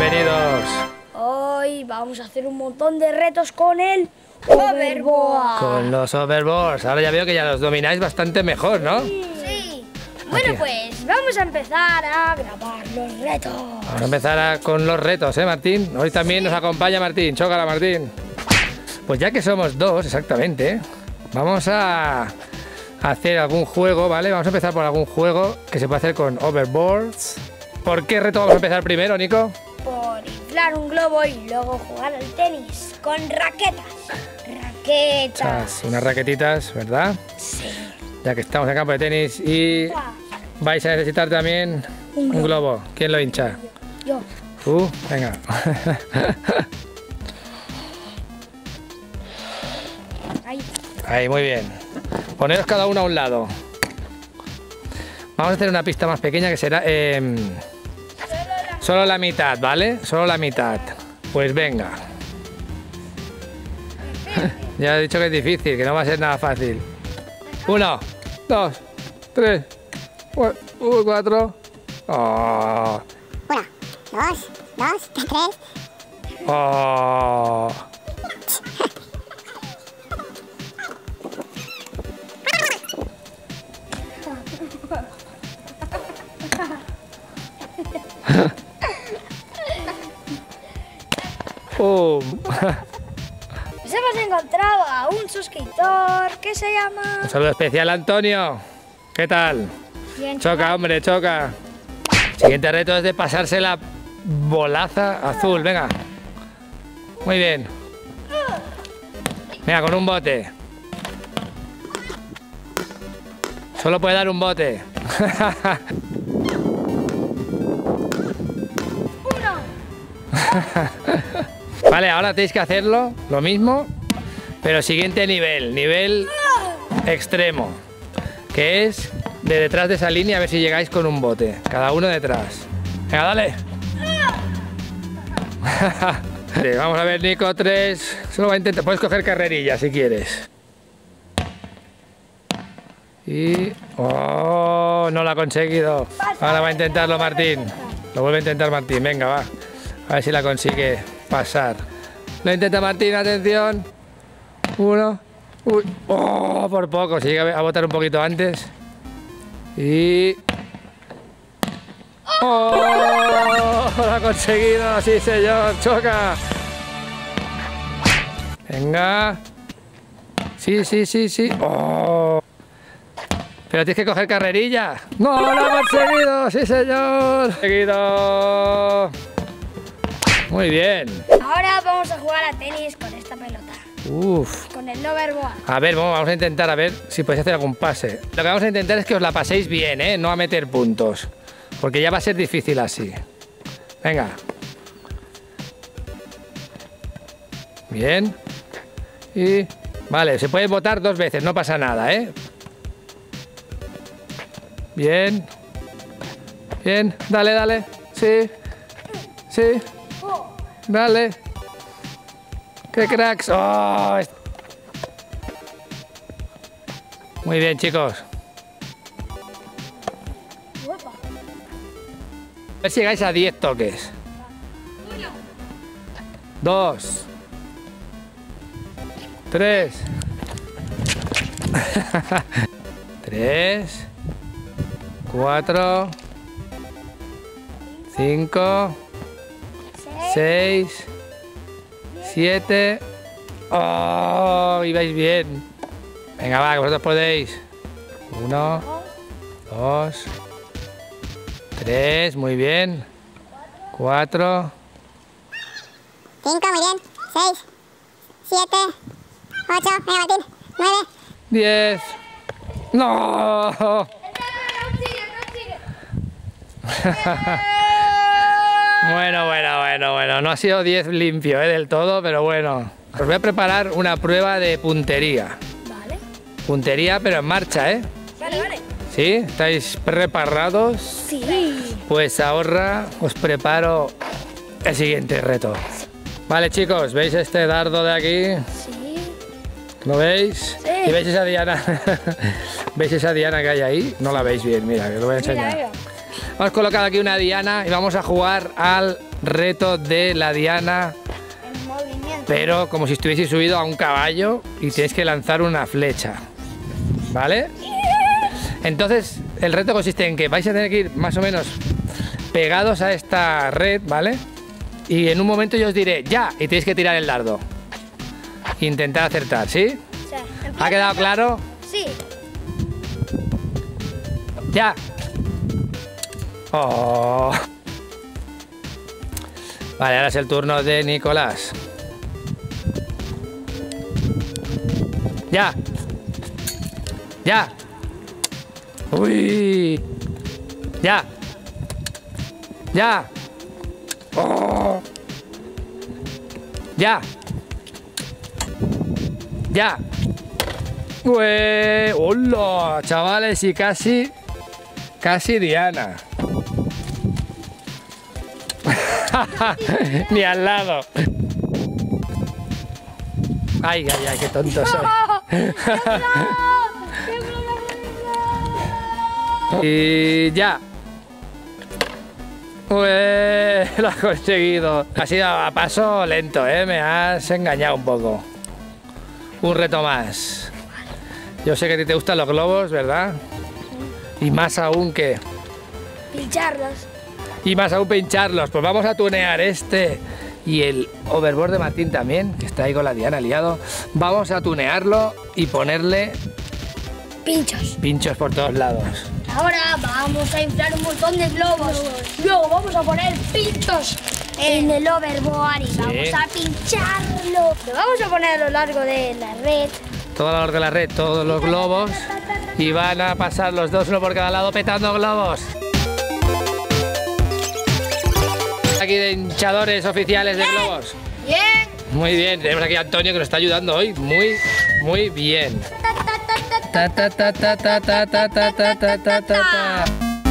bienvenidos. Hoy vamos a hacer un montón de retos con el Overboard. Con los overboards. Ahora ya veo que ya los domináis bastante mejor, ¿no? Sí. Bueno, pues vamos a empezar a grabar los retos. Vamos a empezar con los retos, ¿eh, Martín? Hoy también nos acompaña Martín. Chócala, Martín. Pues ya que somos dos, exactamente, vamos a hacer algún juego, ¿vale? Vamos a empezar por algún juego que se puede hacer con overboards. ¿Por qué reto vamos a empezar primero, Nico? Por inflar un globo y luego jugar al tenis con raquetas. Raquetas. Unas raquetitas, ¿verdad? Sí. Ya que estamos en campo de tenis y vais a necesitar también un globo. ¿Quién lo hincha? Yo. Tú, venga. Ahí. Ahí, muy bien. Poneros cada uno a un lado. Vamos a hacer una pista más pequeña que será solo la mitad, ¿vale? Solo la mitad. Pues venga. Ya he dicho que es difícil, que no va a ser nada fácil. 1, 2, 3, 4. Oh. 1, 2, 3. Oh. ¡Pum! Pues hemos encontrado a un suscriptor que se llama... Un saludo especial, Antonio. ¿Qué tal? Bien, Choca, hombre, choca. Siguiente reto es de pasarse la bolaza azul. Venga. Muy bien. Venga, con un bote. Solo puede dar un bote. Vale, ahora tenéis que hacerlo, lo mismo, pero siguiente nivel extremo, que es de detrás de esa línea, a ver si llegáis con un bote, cada uno detrás. Venga, dale. Vamos a ver, Nico, 3, solo va a intentar, puedes coger carrerilla si quieres. Y... ¡oh! No lo ha conseguido. Ahora va a intentarlo Martín. Lo vuelve a intentar Martín, venga, va. A ver si la consigue pasar. Lo intenta Martín, atención. 1. Uy. ¡Oh! Por poco, si llega a botar un poquito antes. Y... ¡oh! Lo ha conseguido, sí señor, choca. Venga. Sí. ¡Oh! Pero tienes que coger carrerilla. ¡No! ¡Lo ha conseguido! ¡Sí señor! ¡Conseguido! Muy bien. Ahora vamos a jugar a tenis con esta pelota. Uf. Con el Overboard. A ver, vamos a intentar a ver si podéis hacer algún pase. Lo que vamos a intentar es que os la paséis bien, ¿eh? No a meter puntos. Porque ya va a ser difícil así. Venga. Bien. Y... vale, se puede botar 2 veces, no pasa nada, ¿eh? Bien. Bien. Dale. Sí. Dale. ¡Qué cracks! ¡Oh! Muy bien, chicos. A ver si llegáis a 10 toques. 2. 3. 3. 4. 5. 6, 7. ¡Oh! Ibais bien. Venga, va, que vosotros podéis. 1, 2, 3, muy bien. 4. 5, muy bien. 6, 7, 8, venga Martín. 9. 10. ¡No! Bueno, no ha sido 10 limpio, del todo, pero bueno. Os voy a preparar una prueba de puntería. Vale. Puntería, pero en marcha, ¿eh? Vale. ¿Sí? ¿Estáis preparados? Sí. Pues ahora os preparo el siguiente reto. Vale, chicos, ¿veis este dardo de aquí? Sí. ¿Lo veis? Sí. ¿Y veis esa diana? ¿Veis esa diana que hay ahí? No la veis bien, mira, que os lo voy a enseñar. Mira. Vamos a colocar aquí una diana y vamos a jugar al reto de la diana, En movimiento. pero como si estuviese subido a un caballo y tienes que lanzar una flecha, ¿vale? Entonces, el reto consiste en que vais a tener que ir más o menos pegados a esta red, ¿vale? Y en un momento yo os diré, ¡ya! Y tenéis que tirar el dardo. Intentar acertar, ¿sí? O sea, ¿Ha quedado claro? Sí. ¡Ya! Oh. Vale, ahora es el turno de Nicolás. ¡Ya! ¡Ya! ¡Uy! ¡Ya! ¡Ya! ¡Oh! ¡Ya! ¡Ya! ¡Ué! ¡Hola! Chavales, y casi diana. Ni al lado. Ay, ay, ay, qué tonto soy. Y ya. Ué, lo has conseguido. Ha sido a paso lento, ¿eh? Me has engañado un poco. Un reto más. Yo sé que a ti te gustan los globos, ¿verdad? Y más aún que... Pincharlos. Y más aún pincharlos. Pues vamos a tunear este y el overboard de Martín también, que está ahí con la diana liado. Vamos a tunearlo y ponerle Pinchos. pinchos por todos lados. Ahora vamos a inflar un montón de globos. Luego vamos a poner pinchos en el overboard y vamos a pincharlo. Lo vamos a poner a lo largo de la red. Todo a lo largo de la red, todos los globos. Y van a pasar los dos, uno por cada lado, petando globos. Aquí de hinchadores oficiales de globos. Bien. Muy bien, tenemos aquí a Antonio que nos está ayudando hoy. Muy bien. Ta, ta, ta, ta, ta, ta, ta, ta, ta, ta, ta, ta.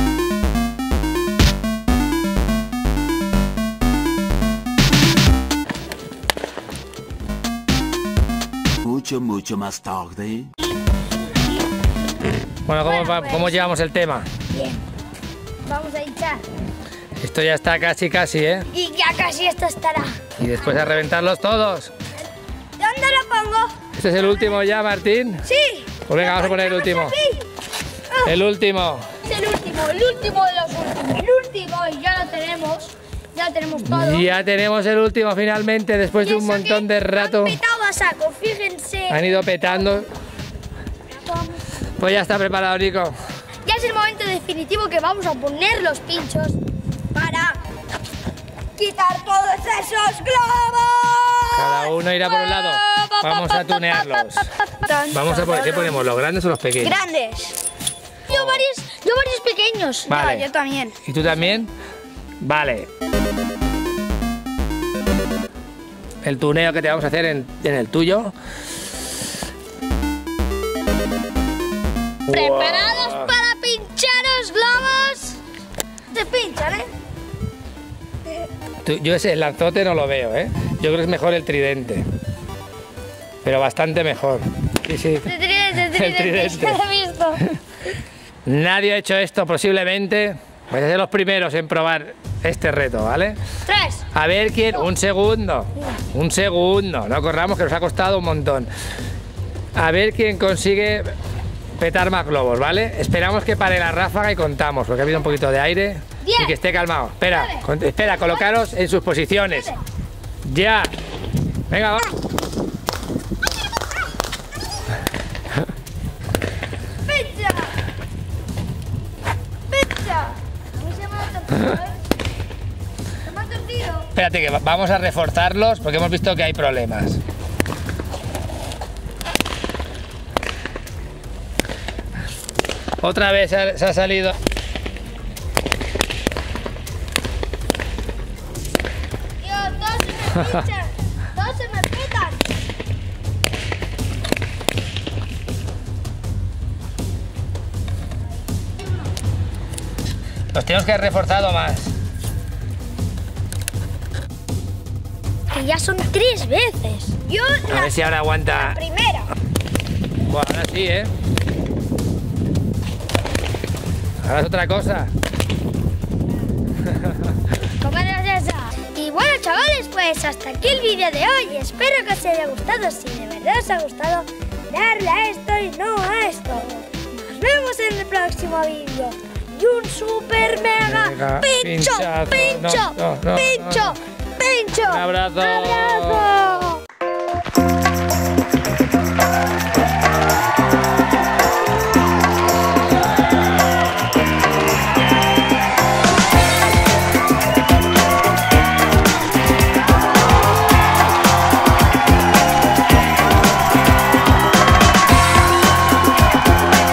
Mucho más tarde. Bueno, ¿cómo llevamos el tema? Bien. Vamos a hinchar. Esto ya está casi, ¿eh? Y ya casi esto estará. Y después a reventarlos todos. ¿Dónde lo pongo? ¿Este es el último ya, Martín? Sí. Pues venga, vamos a poner el último. Aquí. El último. Es el último de los últimos. El último y ya lo tenemos. Ya lo tenemos todo. Ya tenemos el último finalmente, después de un montón de rato. Han petado a saco, fíjense. Han ido petando. Pues ya está preparado, Nico. Ya es el momento definitivo que vamos a poner los pinchos para quitar todos esos globos. Cada uno irá por un lado. Vamos a tunearlos. Vamos a poner, ¿qué ponemos? ¿Los grandes o los pequeños? Grandes. Yo varios pequeños. Vale. Yo también. ¿Y tú también? Vale. El tuneo que te vamos a hacer en el tuyo. ¿Preparados para pinchar los globos? Se pinchan, ¿eh? Yo ese lanzote no lo veo, ¿eh? Yo creo que es mejor el tridente. Pero bastante mejor. Sí, sí. El tridente. El tridente. Ya lo he visto. Nadie ha hecho esto posiblemente. Vais a ser los primeros en probar este reto, ¿vale? 3. A ver quién... Un segundo. Un segundo. No corramos, que nos ha costado un montón. A ver quién consigue petar más globos, ¿vale? Esperamos que pare la ráfaga y contamos, porque ha habido un poquito de aire. 10, Y que esté calmado. Espera, 9, espera, colocaros en sus posiciones. 7. Ya. Venga, va. ¡Pincha! ¡Pincha! A mí se me ha torcido, ¿eh? Se me ha torcido. Espérate, que vamos a reforzarlos porque hemos visto que hay problemas. Otra vez se ha salido. Dios, todos se me pinchan. Todos se me petan. Los tenemos que haber reforzado más. Que ya son 3 veces. Yo A ver si ahora aguanta. primera. Bueno, ahora sí, ¿eh? Ahora es otra cosa. ¿Cómo eres esa? Pues hasta aquí el vídeo de hoy. Espero que os haya gustado. Si de verdad os ha gustado, darle a esto y no a esto. Nos vemos en el próximo vídeo. Y un super mega pincho, pinchazo. pincho, No. pincho, pincho. Un abrazo. ¡Abrazo!